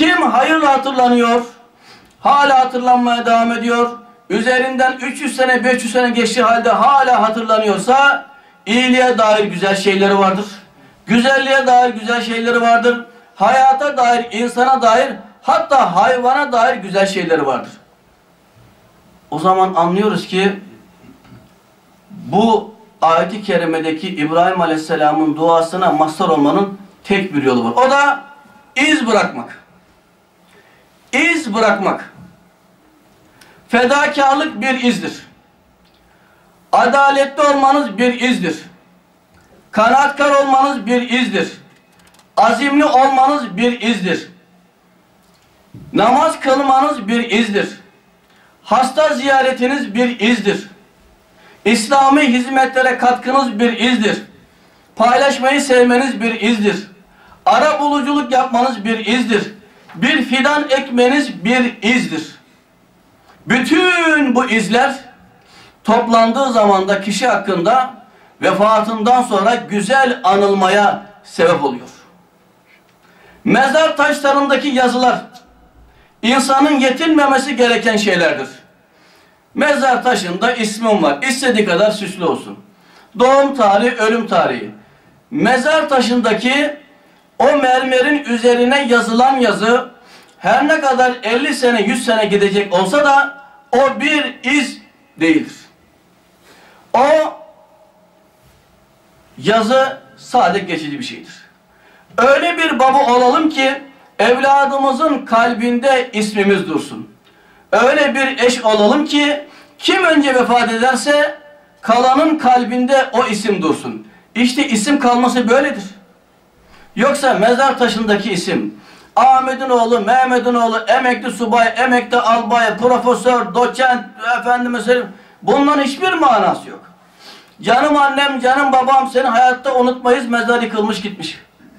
Kim hayırla hatırlanıyor, hala hatırlanmaya devam ediyor, üzerinden 300 sene, 500 sene geçtiği halde hala hatırlanıyorsa, iyiliğe dair güzel şeyleri vardır. Güzelliğe dair güzel şeyleri vardır. Hayata dair, insana dair, hatta hayvana dair güzel şeyleri vardır. O zaman anlıyoruz ki bu ayet-i kerimedeki İbrahim Aleyhisselam'ın duasına mazhar olmanın tek bir yolu var. O da iz bırakmak. İz bırakmak. Fedakarlık bir izdir. Adaletli olmanız bir izdir. Kanaatkar olmanız bir izdir. Azimli olmanız bir izdir. Namaz kılmanız bir izdir. Hasta ziyaretiniz bir izdir. İslami hizmetlere katkınız bir izdir. Paylaşmayı sevmeniz bir izdir. Ara buluculuk yapmanız bir izdir. Bir fidan ekmeniz bir izdir. Bütün bu izler toplandığı zamanda kişi hakkında vefatından sonra güzel anılmaya sebep oluyor. Mezar taşlarındaki yazılar insanın yetinmemesi gereken şeylerdir. Mezar taşında ismim var. İstediği kadar süslü olsun. Doğum tarihi, ölüm tarihi. Mezar taşındaki o mermerin üzerine yazılan yazı her ne kadar 50 sene, 100 sene gidecek olsa da o bir iz değildir. O yazı sadece geçici bir şeydir. Öyle bir baba olalım ki evladımızın kalbinde ismimiz dursun. Öyle bir eş olalım ki kim önce vefat ederse kalanın kalbinde o isim dursun. İşte isim kalması böyledir. Yoksa mezar taşındaki isim Ahmet'in oğlu, Mehmet'in oğlu, emekli subay, emekli albay, profesör, doçent, efendime söyleyeyim, bunların hiçbir manası yok. Canım annem, canım babam, seni hayatta unutmayız, mezar yıkılmış gitmiş.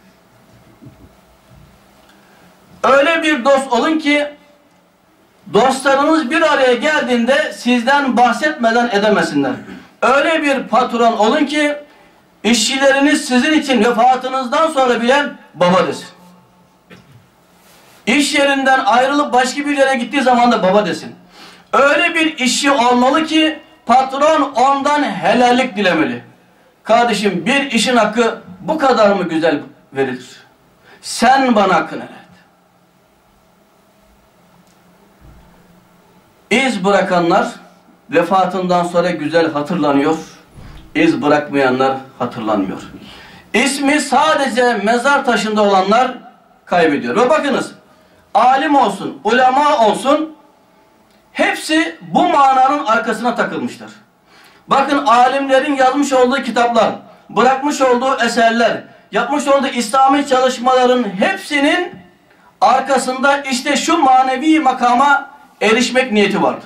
Öyle bir dost olun ki dostlarınız bir araya geldiğinde sizden bahsetmeden edemesinler. Öyle bir patron olun ki işçileriniz sizin için vefatınızdan sonra bile baba desin. İş yerinden ayrılıp başka bir yere gittiği zaman da baba desin. Öyle bir işçi olmalı ki patron ondan helallik dilemeli. Kardeşim, bir işin hakkı bu kadar mı güzel verilir? Sen bana hakkını helal et. İz bırakanlar vefatından sonra güzel hatırlanıyor. İz bırakmayanlar hatırlanmıyor. İsmi sadece mezar taşında olanlar kaybediyor. Ve bakınız, alim olsun, ulema olsun, hepsi bu mananın arkasına takılmışlar. Bakın, alimlerin yazmış olduğu kitaplar, bırakmış olduğu eserler, yapmış olduğu İslami çalışmaların hepsinin arkasında işte şu manevi makama erişmek niyeti vardı.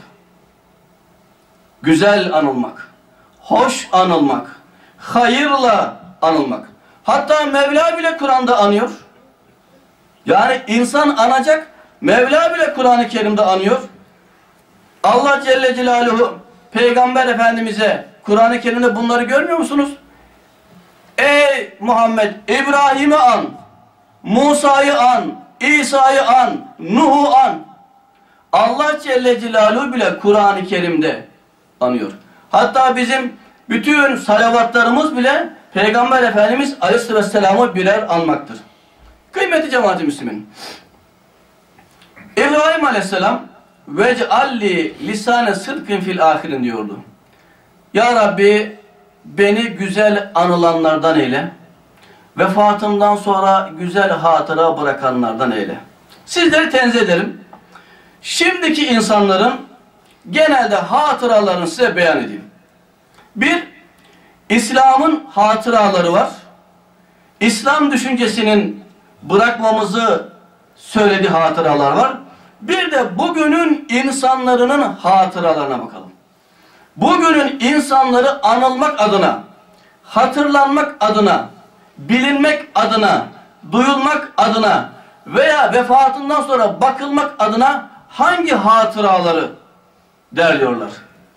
Güzel anılmak, hoş anılmak, hayırla anılmak. Hatta Mevla bile Kur'an'da anıyor. Yani insan anacak, Mevla bile Kur'an-ı Kerim'de anıyor. Allah Celle Celaluhu Peygamber Efendimiz'e Kur'an-ı Kerim'de bunları görmüyor musunuz? Ey Muhammed, İbrahim'i an, Musa'yı an, İsa'yı an, Nuh'u an. Allah Celle Celaluhu bile Kur'an-ı Kerim'de anıyor. Hatta bizim bütün salavatlarımız bile Peygamber Efendimiz Aleyhisselam'ı birer anmaktır. Kıymetli cemaat-i Müslümin, İbrahim Aleyhisselam vec'alli lisane sıdkın fil ahirin diyordu. Ya Rabbi, beni güzel anılanlardan eyle, vefatımdan sonra güzel hatıra bırakanlardan eyle. Sizleri tenzih ederim. Şimdiki insanların genelde hatıralarını size beyan edeyim. Bir, İslam'ın hatıraları var. İslam düşüncesinin bırakmamızı söylediği hatıralar var. Bir de bugünün insanların hatıralarına bakalım. Bugünün insanları anılmak adına, hatırlanmak adına, bilinmek adına, duyulmak adına veya vefatından sonra bakılmak adına hangi hatıraları derliyorlar?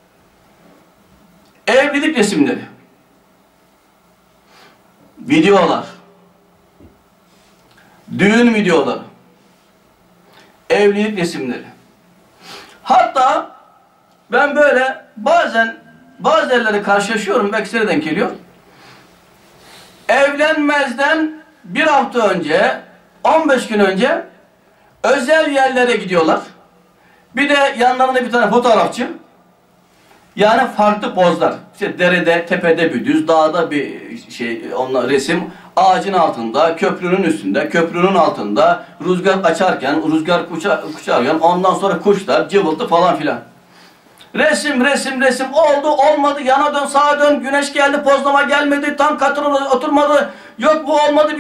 Evlilik resimleri, videolar, düğün videoları, evlilik resimleri. Hatta ben böyle bazen bazı yerlere karşılaşıyorum, belki size denk geliyor. Evlenmezden bir hafta önce, 15 gün önce özel yerlere gidiyorlar. Bir de yanlarında bir tane fotoğrafçı. Yani farklı pozlar. İşte derede, tepede bir düz, dağda bir şey, onunla resim, ağacın altında, köprünün üstünde, köprünün altında, rüzgar açarken, rüzgar uçarken, ondan sonra kuşlar, cıvıltı falan filan. Resim, resim, resim, oldu, olmadı, yana dön, sağa dön, güneş geldi, pozlama gelmedi, tam katına oturmadı, yok bu olmadı.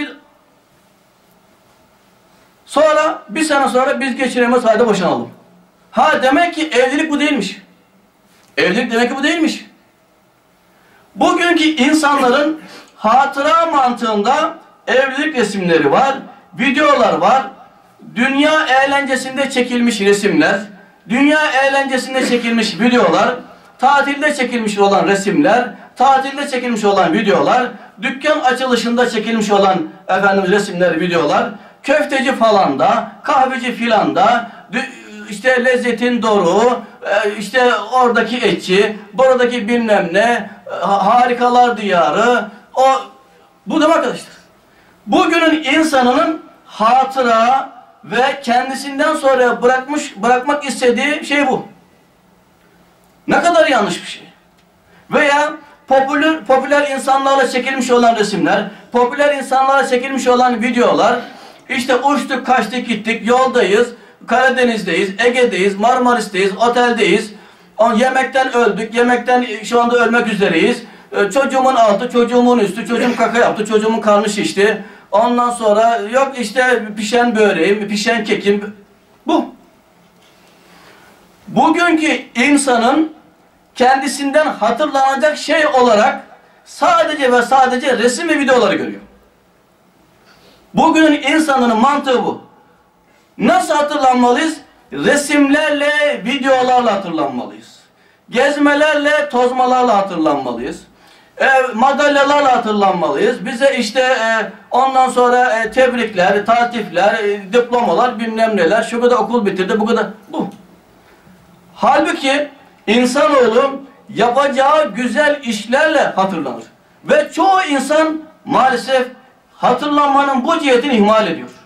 Sonra, bir sene sonra biz geçiremez halde boşanalım. Ha, demek ki evlilik bu değilmiş. Evlilik demek ki bu değilmiş. Bugünkü insanların hatıra mantığında evlilik resimleri var, videolar var, dünya eğlencesinde çekilmiş resimler, dünya eğlencesinde çekilmiş videolar, tatilde çekilmiş olan resimler, tatilde çekilmiş olan videolar, dükkan açılışında çekilmiş olan resimler, videolar, köfteci falanda, kahveci filanda, işte lezzetin doruğu, işte oradaki etçi, buradaki bilmem ne, harikalar diyarı, bu demek arkadaşlar. Bugünün insanının hatıra ve kendisinden sonra bırakmak istediği şey bu. Ne kadar yanlış bir şey. Veya popüler insanlarla çekilmiş olan resimler, popüler insanlarla çekilmiş olan videolar, işte uçtuk, kaçtık, gittik, yoldayız, Karadeniz'deyiz, Ege'deyiz, Marmaris'teyiz, oteldeyiz, yemekten öldük, yemekten şu anda ölmek üzereyiz, çocuğumun altı, çocuğumun üstü, çocuğum kaka yaptı, çocuğumun karnı şişti, ondan sonra yok işte pişen böreğim, pişen kekim, bu. Bugünkü insanın kendisinden hatırlanacak şey olarak sadece ve sadece resim ve videoları görüyor. Bugünün insanının mantığı bu. Nasıl hatırlanmalıyız? Resimlerle, videolarla hatırlanmalıyız. Gezmelerle, tozmalarla hatırlanmalıyız. Madalyalarla hatırlanmalıyız. Bize işte ondan sonra tebrikler, taltifler, diplomalar, bilmem neler, şu kadar okul bitirdi, bu kadar, bu. Halbuki insanoğlu yapacağı güzel işlerle hatırlanır. Ve çoğu insan maalesef hatırlanmanın bu cihetini ihmal ediyor.